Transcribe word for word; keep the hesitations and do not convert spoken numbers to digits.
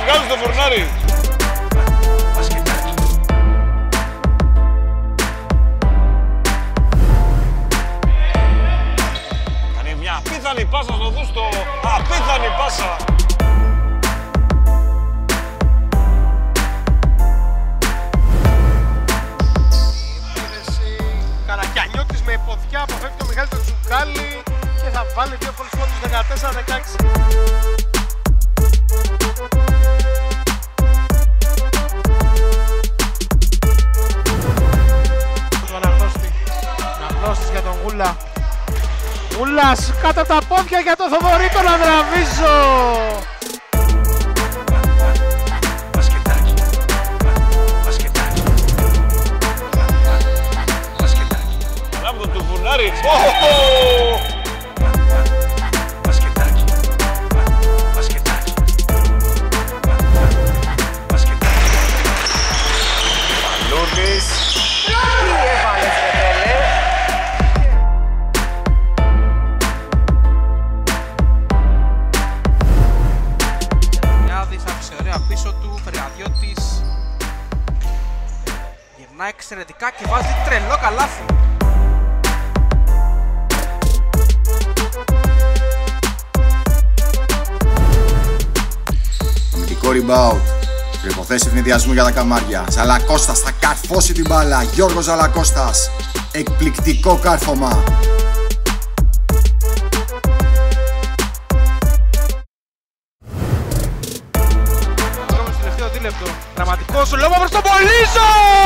βγάλει στο φουρνάρι. Κάνει μια απίθανη πάσα στο Δούστο. Απίθανη πάσα. Καρακιανιώτης με ποδιά, αποφεύγει το Μιχάλη τον Τσουκάλη και θα βάλει δύο εύκολους πόντους δεκατέσσερα δεκαέξι. Του Αναγνώστη. Αναγνώστης για τον Γούλα. Γούλας κάτω από τα πόδια για τον Θοδωρή τον Ανδραβίζο. Του φουρνάρι. Μπασκετάκι. Μπασκετάκι. Μπασκετάκι. Παλούρδης. Τι έβαλες ρε Πέλε. Γιάδης άφησε ωραία πίσω του, Φεργαδιώτης γυρνάει εξαιρετικά και βάζει τρελό καλάθι. Αμυντικό rebound. Προϋποθέσεις ευνηδιασμού για τα καμάρια. Ζαλακώστας θα καρφώσει την μπάλα. Γιώργος Ζαλακώστας. Εκπληκτικό κάρφωμα. Πάμε στο τελευταίο δίλεπτο. Δραματικός ο λόγος προς τον Πολύζο!